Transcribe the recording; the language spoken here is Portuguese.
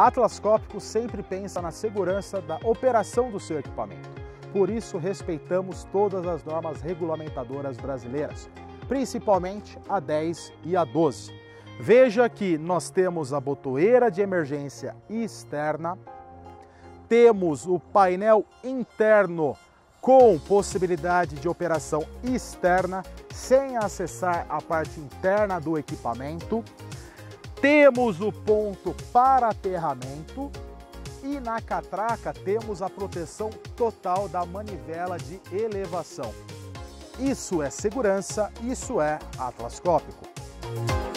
A Atlas Copco sempre pensa na segurança da operação do seu equipamento. Por isso, respeitamos todas as normas regulamentadoras brasileiras, principalmente a 10 e a 12. Veja que nós temos a botoeira de emergência externa, temos o painel interno com possibilidade de operação externa, sem acessar a parte interna do equipamento. Temos o ponto para aterramento e na catraca temos a proteção total da manivela de elevação. Isso é segurança, isso é Atlas Copco.